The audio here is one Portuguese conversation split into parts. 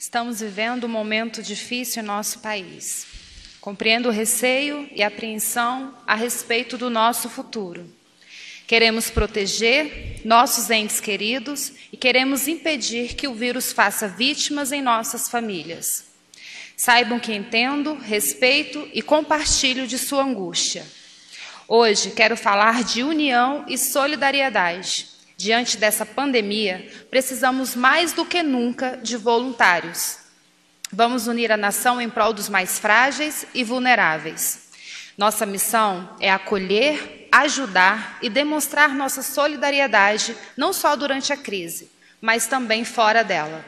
Estamos vivendo um momento difícil em nosso país. Compreendo o receio e a apreensão a respeito do nosso futuro. Queremos proteger nossos entes queridos e queremos impedir que o vírus faça vítimas em nossas famílias. Saibam que entendo, respeito e compartilho de sua angústia. Hoje quero falar de união e solidariedade. Diante dessa pandemia, precisamos mais do que nunca de voluntários. Vamos unir a nação em prol dos mais frágeis e vulneráveis. Nossa missão é acolher, ajudar e demonstrar nossa solidariedade, não só durante a crise, mas também fora dela.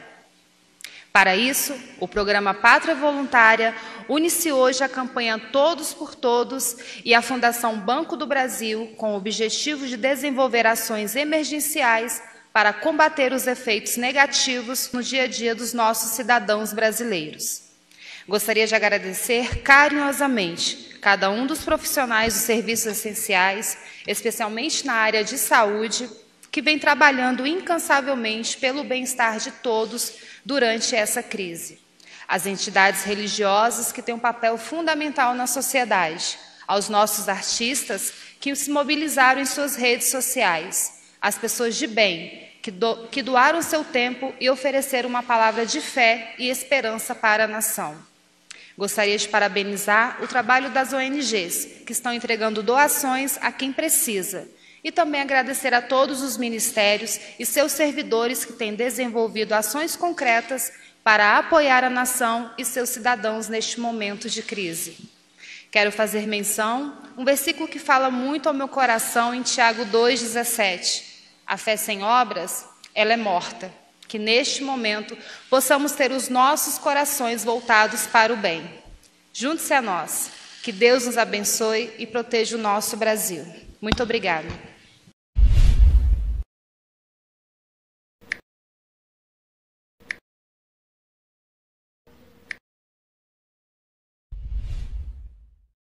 Para isso, o programa Pátria Voluntária une-se hoje à campanha Todos por Todos e à Fundação Banco do Brasil, com o objetivo de desenvolver ações emergenciais para combater os efeitos negativos no dia a dia dos nossos cidadãos brasileiros. Gostaria de agradecer carinhosamente cada um dos profissionais dos serviços essenciais, especialmente na área de saúde, que vem trabalhando incansavelmente pelo bem-estar de todos durante essa crise. As entidades religiosas que têm um papel fundamental na sociedade, aos nossos artistas que se mobilizaram em suas redes sociais, as pessoas de bem que doaram seu tempo e ofereceram uma palavra de fé e esperança para a nação. Gostaria de parabenizar o trabalho das ONGs, que estão entregando doações a quem precisa, e também agradecer a todos os ministérios e seus servidores que têm desenvolvido ações concretas para apoiar a nação e seus cidadãos neste momento de crise. Quero fazer menção um versículo que fala muito ao meu coração em Tiago 2,17. A fé sem obras, ela é morta. Que neste momento possamos ter os nossos corações voltados para o bem. Junte-se a nós. Que Deus nos abençoe e proteja o nosso Brasil. Muito obrigada.